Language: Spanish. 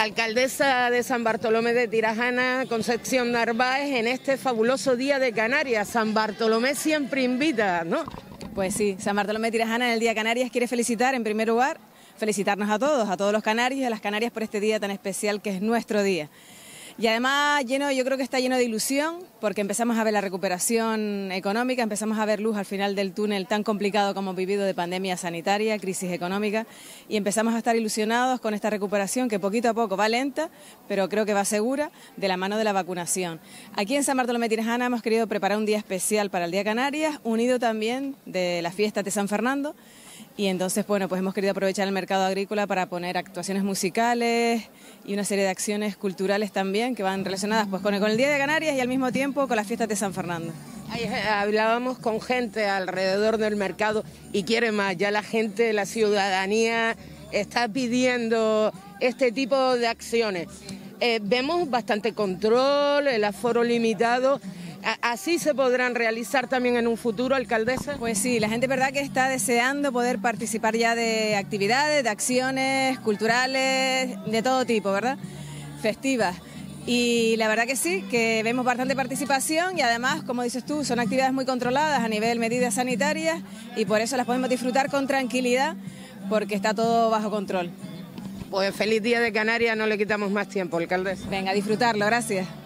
Alcaldesa de San Bartolomé de Tirajana, Concepción Narváez, en este fabuloso día de Canarias. San Bartolomé siempre invita, ¿no? Pues sí, San Bartolomé de Tirajana en el Día de Canarias quiere felicitar, en primer lugar, felicitarnos a todos los canarios y a las Canarias por este día tan especial que es nuestro día. Y además yo creo que está lleno de ilusión, porque empezamos a ver la recuperación económica, empezamos a ver luz al final del túnel tan complicado como hemos vivido de pandemia sanitaria, crisis económica, y empezamos a estar ilusionados con esta recuperación que poquito a poco va lenta, pero creo que va segura, de la mano de la vacunación. Aquí en San Bartolomé de Tirajana hemos querido preparar un día especial para el Día de Canarias, unido también de las fiestas de San Fernando. Y entonces, bueno, pues hemos querido aprovechar el mercado agrícola para poner actuaciones musicales y una serie de acciones culturales también que van relacionadas pues con el Día de Canarias y al mismo tiempo con las fiestas de San Fernando. Hablábamos con gente alrededor del mercado y quiere más, ya la gente, la ciudadanía está pidiendo este tipo de acciones. Vemos bastante control, el aforo limitado. ¿Así se podrán realizar también en un futuro, alcaldesa? Pues sí, la gente verdad que está deseando poder participar ya de actividades, de acciones culturales, de todo tipo, ¿verdad? Festivas. Y la verdad que sí, que vemos bastante participación y además, como dices tú, son actividades muy controladas a nivel medidas sanitarias y por eso las podemos disfrutar con tranquilidad porque está todo bajo control. Pues feliz Día de Canarias, no le quitamos más tiempo, alcaldesa. Venga, a disfrutarlo, gracias.